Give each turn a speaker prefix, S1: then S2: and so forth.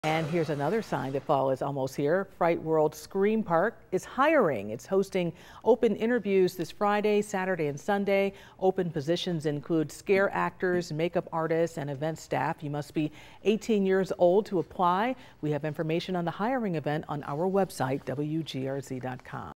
S1: And here's another sign that fall is almost here. Frightworld Screampark is hiring. It's hosting open interviews this Friday, Saturday, and Sunday. Open positions include scare actors, makeup artists, and event staff. You must be 18 years old to apply. We have information on the hiring event on our website, WGRZ.com.